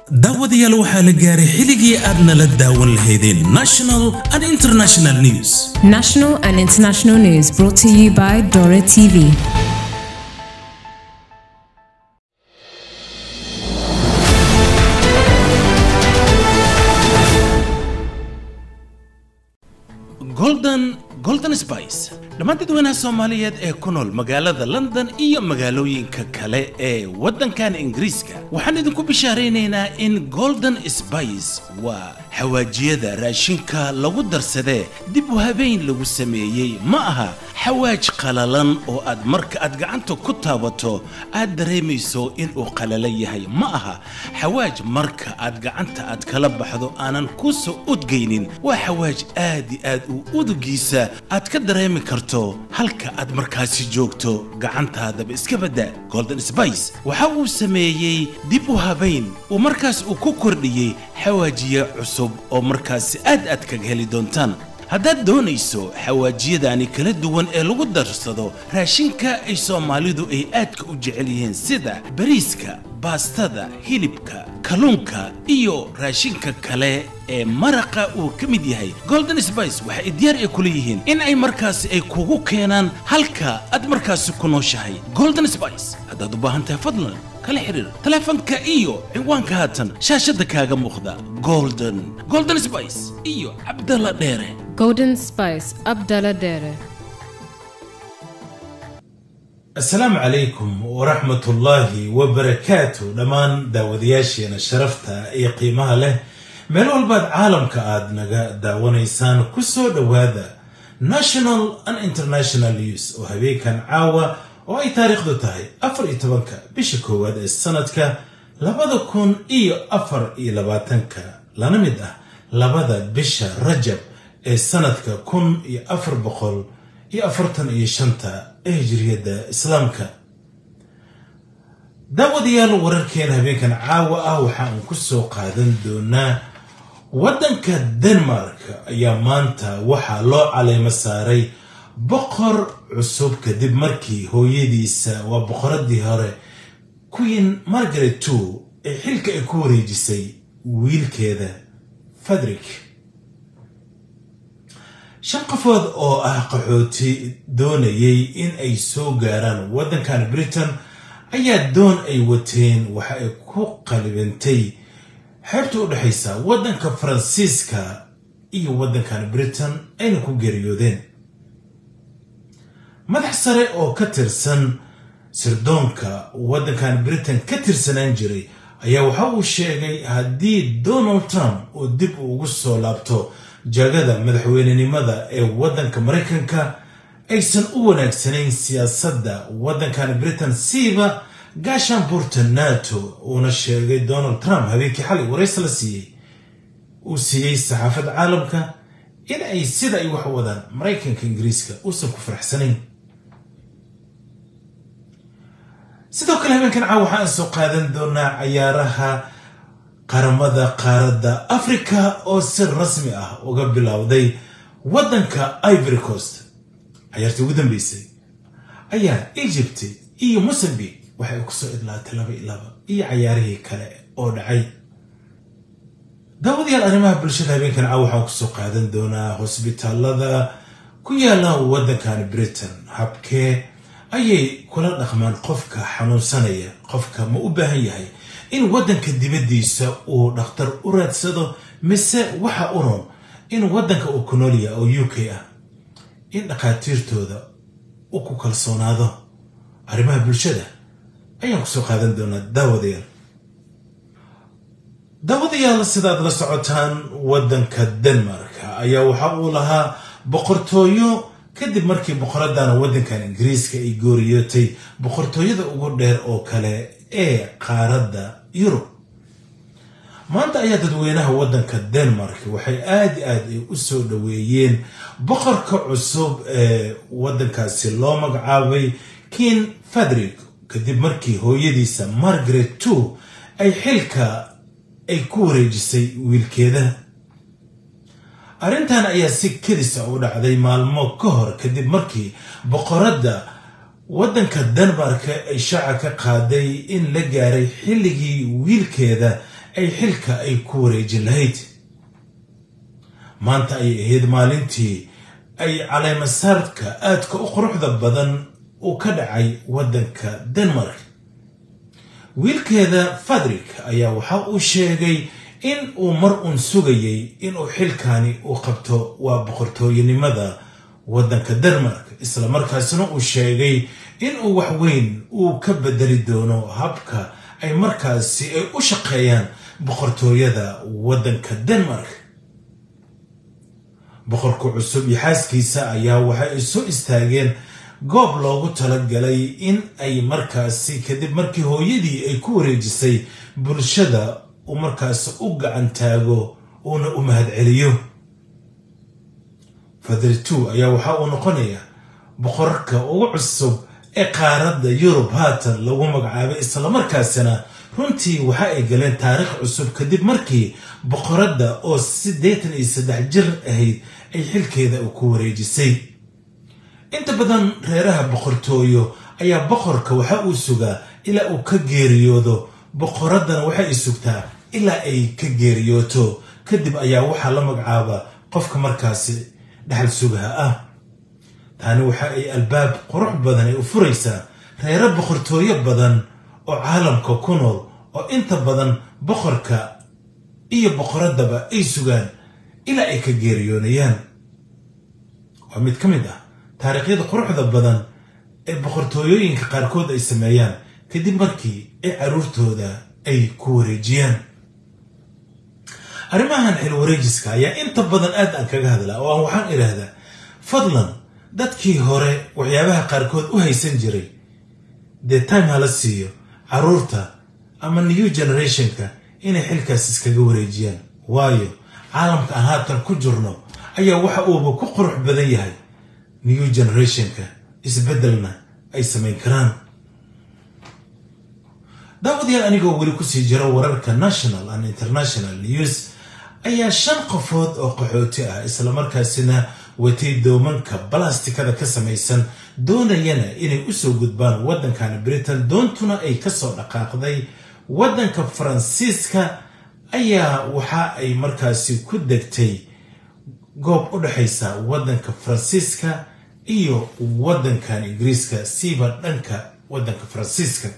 daawadayaal waxaa la gaaray xilligii aadna la daawan lahaydeen National and International News. National and International News brought to you by Dora TV. Golden Spice dhammaan dadweynaha Soomaaliyeed ee ku nool magaalada London iyo magaalooyinka kale ee waddankan Ingiriiska waxaan idinku bishaareynaa in Golden Spice waa xawaajiyada raashinka lagu darsaday dib u habeyn lagu sameeyay ma aha xawaaj qalalan oo aad marka aad gacanta ku taabato aad dareemayso in uu qalala yahay ma aha xawaaj marka aad gacanta aad kala baxdo aanan ku soo udgeynin waa xawaaj aad u udugiisa aad ka dareemi karto halka aad markaasi joogto gacantaadaba iska bada Golden Spice waxa uu sameeyay dib u habeyn oo markaas uu ku kordhiyay xawaajiye cusub oo markaas aad kaga heli doontaan haddaad doonayso xawaajiyadani kala duwan ee lagu darsado raashinka ay Soomaalidu ay aadka u jecel yihiin sida bariiska baastada hilibka kalluunka iyo raashinka kale ee maraqa uu ka mid yahay Golden Spice waxa ay diyaar ku leeyihiin in ay markaas ay kugu keenaan halka aad markaas ku nooshahay Golden Spice haddaad u baahan tahay fadlan kala xiriir telefoonka iyo ciwaanka haatan shaashada kaaga muuqda Golden Spice iyo Abdalla Dheere Golden Spice Abdalla Dheere. السلام عليكم ورحمة الله وبركاته لمن داودياشينا شرفتا اي قيمها له ميلو الباد عالم كاد نغا داونيسان كسو دوادا National and International News وهبي كان عاوة واي تاريخ دو تاهي افر ايتبانكا بشكواد السندكا لبدا كون ايو افر اي لباتنكا لانميدا لبدا بشا رجب السندكا كون اي افر بقول اي افرتن اي شنتا هجرية إسلامك داوديال ورركين هبيكن عاوة وحان كسو قادن دونا ودنك دنمارك يا مانتا وحا لو علي مساري بقر عصوب كدب مركي هو يديسا وبقرد ديهاري كوين مارغريت تو حلك اكوري جسي ويل كيدا فدريك شنقفوض oo ah qaxooti doonayay in ay soo gaaraan waddankan Britain ayaa doon ay wateen waxa ay ku qalibantay xeebta u dhaxaysa waddanka Faransiiska iyo waddankan Britain ayna ku geeriyoodeen madax sare oo ka tirsan sirdoonka waddankan Britain ka tirsanaan jiray ayaa waxa uu sheegay haddii Donald Trump uu dib ugu soo laabto jagada madaxweynenimada ee waddanka Mareykanka aysan u wanaagsanayn siyaasadda waddankan Britain siiba gaashaanbuurta NATO una sheegay Donald Trump habeenkii xalay waraysi la siiyay saxaafadda caalamka in ay sida ay wax wadaan Mareykanka Ingiriiska uusan ku faraxsanayn sidoo kale habeenkan waxaan soo qaadan doonaa ciyaaraha qaramada qaaradda Afrika oo si rasmi ah uga bilowday waddanka Ivory Coast ciyaartii ugu dambeysay ayaa Egypt iyo Mozambique waxay ku soo idlaatay 2-2 iyo ciyaarihii kale oo dhacay daawadayaal arrimaha bulshada habeenkan waxaan ku soo qaadan doonaa hospitaalada ku yaala waddankan Britain habkee ayay kula dhaqmaan qofka xanuunsanaya qofka ma u baahan yahay in waddanka dibadiisa uu dhakhtar u raadsado mise waxa u roon in waddanka uu ku nool yahay oo UK ah in dhaqaatiirtooda uu ku kalsoonaado arrimaha bulshada ayaan ku soo qaadan doonaa daawadayaal sidaad la socotaan waddanka Denmark ayaa waxa uu lahaa boqortooyo kadib markii boqoradana waddankan Ingiriiska ay gooriyootay boqortooyada ugu dheer oo kale ee qaaradda Yurub maanta ayaa dadweynaha waddanka Denmark waxay aad u soo dhaweeyeen boqorka cusub ee waddankaasi loo magacaabay King Frederick kadib markii hooyadiisa Margaret II ay xilka ay ku wareejisay wiilkeeda arrintan ayaa si kedis u dhacday maalmo ka hor kadib markii boqoradda waddanka Denmark ay shaaca ka qaaday in la gaaray xilligii wiilkeeda ay xilka ay ku wareejin lahayd. maanta ay ahayd maalintii ay caleemasaarka aadka u quruxda badan uu ka dhacay waddanka Denmark. wiilkeeda Fredrik ayaa waxa uu sheegay in uu mar uun sugayay in uu xilkaani u qabto waa boqortooyanimada waddanka Denmark, isla markaasna uu sheegay in uu wax weyn uu ka bedeli doono habka ay markaasi ay u shaqeeyaan boqortooyada waddanka Denmark. boqorka cusub iyo xaaskiisa ayaa waxay soo istaageen goob loogu talagalay in ay markaasi kadib markii hooyadii ay ku wareejisay bulshada uu markaasi u gacan taago uuna u mahadceliyo. Fredrik ayaa waxa uu noqonayaa boqorka ugu cusub ee qaaradda Yurub haatan lagu magacaabay, isla markaasina runtii waxa ay galeen taariikh cusub kadib markii boqoradda oo 83 jir ahayd ay xilkeeda ku wareejisay. inta badan reeraha boqortooyo ayaa boqorka waxa uu sugaa ilaa uu ka geeriyoodo, boqoraddana waxa ay sugtaa ilaa ay ka geeriyooto, kadib ayaa waxa la magacaaba qofka markaasi dhaxal sugaha ah. taani waxa ay albaab qurux badan ay u furaysaa reero boqortooyo badan oo caalamka ku nool oo inta badan boqorka iyo boqoraddaba ay sugaan ilaa ay ka geeriyoonayaan. waa mid ka mid ah taariikhyada quruxda badan ee boqortooyooyinka qaarkood ay sameeyaan kadib markii ay caruurtooda ay ku wareejiyaan. arrimahan xil wareejiska ayaa inta badan aad aan kaga hadlaa oo aan waxaan idhaahdaa fadlan dadkii hore waxyaabaha qaarkood u haysan jiray dee time hala siiyo caruurta ama new generationka inay xilkaas iskaga wareejiyaan, waayo caalamka aan haatan ku jirno ayaa waxa uuba ku qurux badan yahay new generationka isbeddelna ay samayn karaan. daawadayaal anigoo weli kusii jira wararka national and international news ayaa 5 qofood oo qaxooti ah isla markaasina watay doomanka balastikada ka samaysan doonayana inay u soo gudbaan waddankan Britain, doontuna ay ka soo dhaqaaqday waddanka Faransiiska ayaa waxa ay markaasi ku degtay goob u dhaxaysa waddanka Faransiiska iyo waddankan Ingiriiska, siiba dhanka waddanka Faransiiska.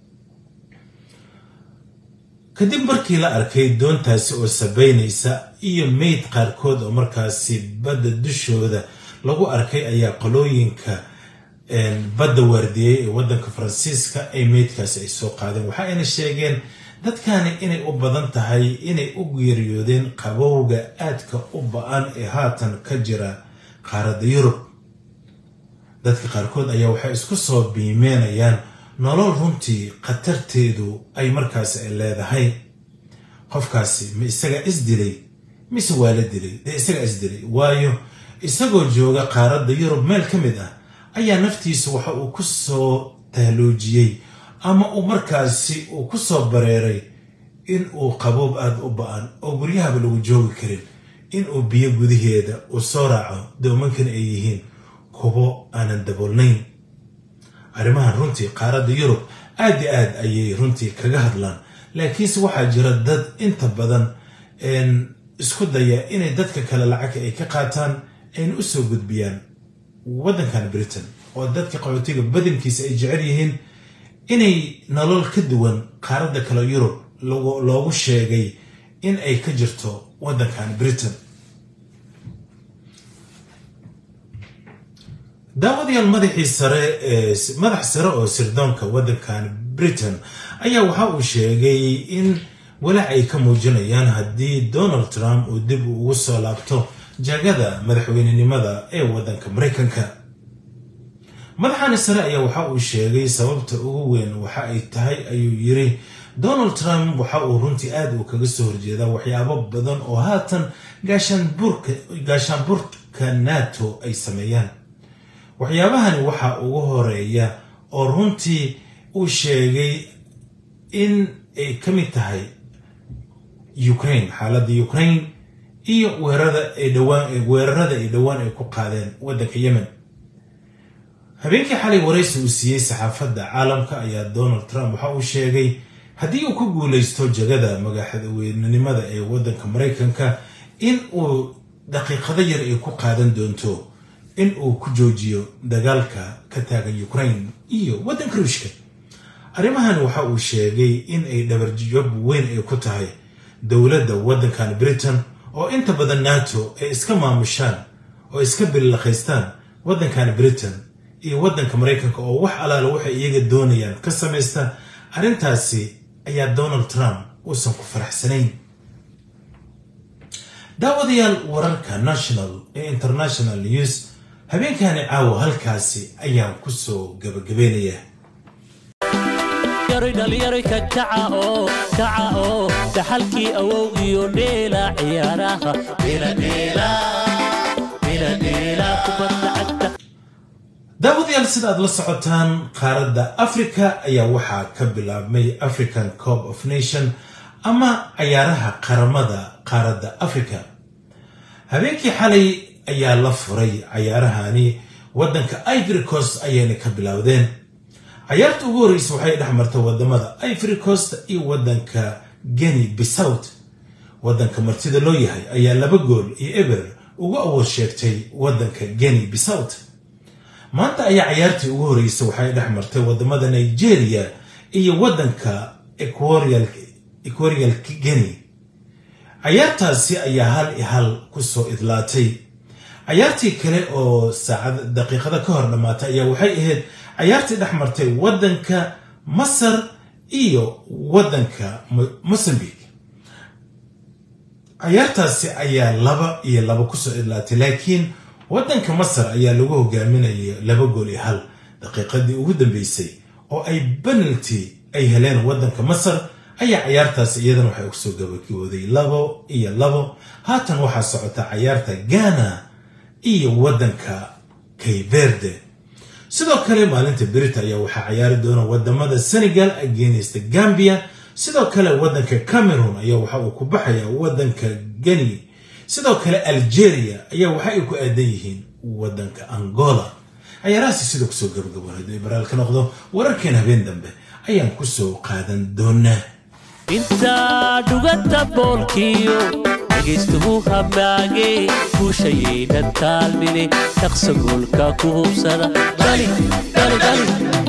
kadib markii la arkay doontaasi oo sabaynaysa iyo meyd qaarkood oo markaasi badda dushooda lagu arkay ayaa qolooyinka badda waardiyay ee waddanka Faransiiska ay meydkaasi ay soo qaadeen. waxa ayna sheegeen dadkani inay u badan tahay inay u geeriyoodeen qabowga aadka u ba'an ee haatan ka jira qaaradda Yurub. dadka qaarkood ayaa waxay isku soo biimeynayaan nolol runtii khatarteedu ay markaasi ay leedahay. qofkaasi ma isaga isdilay mise waa la dilay? dee isaga isdilay, waayo isagoo jooga qaaradda Yurub meel ka mid ah ayaa naftiisa waxa uu ku soo tahloojiyey ama uu markaasi uu ku soo bareeray in uu qaboob aad u ba'an oo guryahaba lagu joogi karin in uu biyo gudaheeda uu soo raaco, doomankan ay yihiin kubo aanan daboolnayn. arrimahan runtii qaaradda Yurub aad iyo aad ayay runtii kaga hadlaan, laakiinse waxaa jira dad inta badan isku daya inay dadka kale lacag ay ka qaataan ayna u soo gudbiyaan waddankan Britain, oo dadka qaxootiga badankiisa ay jecel yihiin inay nolol ka duwan qaaradda kale Yurub loogu sheegay in ay ka jirto waddankan Britain. daawadayaal madax sare oo sirdoonka waddankan Britain ayaa waxa uu sheegay in walaac ay ka muujinayaan haddii Donald Trump uu dib ugu soo laabto jagada madaxweynenimada ee waddanka Mareykanka. madaxani sare ayaa waxa uu sheegay sababta ugu weyn waxa ay tahay ayuu yiri Donald Trump waxa uu runtii aad u kaga soo horjeedaa waxyaabo badan oo haatan gaashaanbuurka NATO ay sameeyaan. waxyaabahani waxa ugu horeeya oo runtii uu sheegay in ay ka mid tahay Ukraine, xaaladda Ukraine iyo weerarada ay dhawaan ay ku qaadeen waddanka Yemen. habeenkii xalay waraysi uu siiyey saxaafadda caalamka ayaa Donald Trump waxa uu sheegay haddii uu ku guulaysto jagada madaxweynenimada ee waddanka Mareykanka in uu daqiiqado yar ay ku qaadan doonto in uu ku joojiyo dagaalka ka taagan Ukraine iyo waddanka Ruushka. arrimahan waxa uu sheegay in ay dhabarjab weyn ay ku tahay dowladda waddankan Britain oo inta badan NATO ay iska maamushaan oo iska bilaqaystaan waddankan Britain iyo waddanka Mareykanka oo wax alaala waxa iyaga doonayaan ka sameeysta. arrintaasi ayaa Donald Trump uusan ku faraxsanayn. daawadayaal wararka national ee international news habeenkani caawa halkaasi ayaan ku soo gabagabeynaya. dhalinyaro ka kaca oo dhaxalkii awow iyo dheela ciyaaraha dheela kubadda cagta. daawadayaal sida aad la socotaan qaaradda Afrika ayaa waxaa ka bilaabmay African Cup of Nations ama ciyaaraha qaramada qaaradda Afrika. habeenkii xalay ayaa la furay ciyaarahani waddanka Ivory Coast ayayna ka bilowdeen. ciyaarta ugu horeysa waxay dhexmartay wadamada Ivory Coast iyo waddanka Guinea Bissau. waddanka martida loo yahay ayaa 2 gool iyo eber ugu awood sheegtay waddanka Guinea Bissau. maanta ayaa ciyaartii ugu horeysa waxay dhexmartay wadamada Nigeria iyo waddanka Equatorial Guinea. ciyaartaasi ayaa 1-1 ku soo idlaatay. ciyaartii kale oo saacad daqiiqada ka hor dhamaatay ayaa waxay ahayd ciyaartii dhexmartay waddanka Masar iyo waddanka Mozambique. ciyaartaasi ayaa 2-2 ku soo idlaatay laakiin waddanka Masar ayaa lagu hogaaminayay 2 gool iyo 1 daqiiqadii ugu dambeysay oo ay penalty ay heleen waddanka Masar ayaa ciyaartaasi iyadana waxay ugu soo gabagabooday 2-2. haatan waxaa socota ciyaarta Ghana iyo waddanka Cape Verde. sidoo kale maalinta Berita ayaa waxaa ciyaari doona wadamada Senegal against Gambia. sidoo kale waddanka Cameroon ayaa waxa uu ku baxaya waddanka Guinea. sidoo kale Algeria ayaa waxa ay ku aadan yihiin waddanka Angola. ciyaarahaasi sidoo kusoo gabagabooday baraal ka noqdo wararkeen habeen dambe ayaan ku soo qaadan doonaa. inta dhugata boolkiyo dhageystuhu habaage kushayeyna taalmine shaqsa goolka ku hubsada.